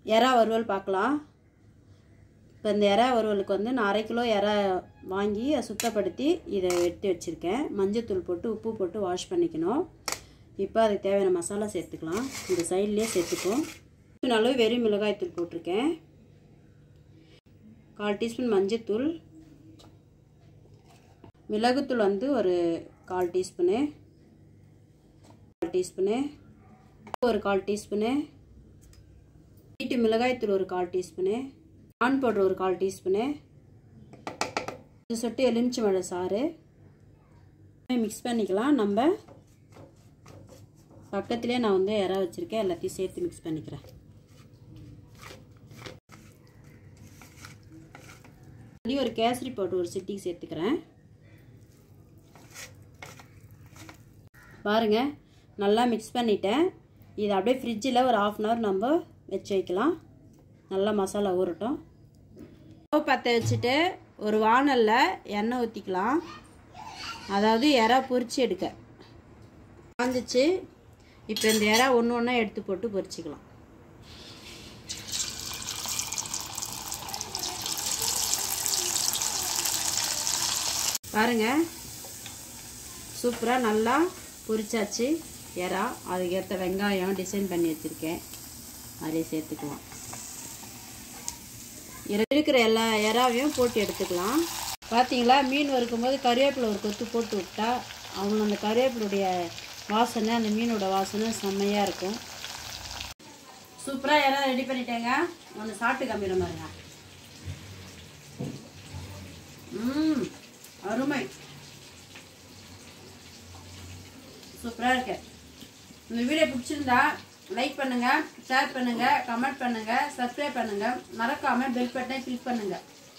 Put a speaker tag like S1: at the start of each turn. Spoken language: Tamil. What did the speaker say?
S1: எறா வறுவல் பார்க்கலாம். இப்போ இந்த எறா வறுவலுக்கு வந்து நான் 1/2 கிலோ எறா வாங்கி சுத்தப்படுத்தி இதை எடுத்து வச்சுருக்கேன். மஞ்சத்தூள் போட்டு உப்பு போட்டு வாஷ் பண்ணிக்கணும். இப்போ அதுக்கு தேவையான மசாலா சேர்த்துக்கலாம். இந்த சைட்லேயே சேர்த்துக்கும். அளவு வெறும் மிளகாய்த்தூள் போட்டிருக்கேன். 1/4 டீஸ்பூன் மஞ்சத்தூள், மிளகுத்தூள் வந்து ஒரு 1/4 டீஸ்பூனு, 1/4 டீஸ்பூனு, ஒரு 1/4 டீஸ்பூனு, வீட்டு மிளகாய்த்தூள் ஒரு 1/4 டீஸ்பூனு, கார்ன் பவுடர் ஒரு 1/4 டீஸ்பூனு, இது சொட்டு எலுமிச்சம்பழ சாறு மிக்ஸ் பண்ணிக்கலாம். நம்ம பக்கத்துலேயே நான் வந்து எறா வச்சுருக்கேன், எல்லாத்தையும் சேர்த்து மிக்ஸ் பண்ணிக்கிறேன். ஒரு கேசரி பவுடர் ஒரு சிட்டிக்கு சேர்த்துக்கிறேன். பாருங்கள், நல்லா மிக்ஸ் பண்ணிட்டேன். இதை அப்படியே ஃப்ரிட்ஜில் ஒரு 1/2 அன் ஹவர் நம்ம வச்சு வைக்கலாம். நல்லா மசாலா ஊறட்டும். ஸ்டவ் பற்ற வச்சுட்டு ஒரு வாணலில் எண்ணெய் ஊற்றிக்கலாம். அதாவது எறா பொரிச்சு எடுக்க காஞ்சிச்சு. இப்போ இந்த எறா ஒன்று ஒன்றா எடுத்து போட்டு பொரிச்சிக்கலாம். பாருங்கள், சூப்பராக நல்லா பொரிச்சாச்சு எறா. அதுக்கேற்ற வெங்காயம் டிசைன் பண்ணி வச்சுருக்கேன், அதிலே சேர்த்துக்கலாம். இருக்கிற எல்லா எறாவையும் போட்டு எடுத்துக்கலாம். பார்த்தீங்களா, மீன் வறுக்கும்போது கறிவேப்பிலை ஒரு கொத்து போட்டு விட்டா அவங்க அந்த கறிவேப்பிலுடைய வாசனை, அந்த மீனோட வாசனை செம்மையாக இருக்கும். சூப்பராக எறா ரெடி பண்ணிட்டேங்க. ஒன்று சாப்பிட்டு காமிக்கிற மாதிரிங்க. அருமை, சூப்பராக இருக்கு. இந்த வீடியோ பிடிச்சிருந்தா லைக் பண்ணுங்கள், ஷேர் பண்ணுங்கள், கமெண்ட் பண்ணுங்கள், சப்ஸ்கிரைப் பண்ணுங்கள். மறக்காமல் பெல் பட்டனை கிளிக் பண்ணுங்கள்.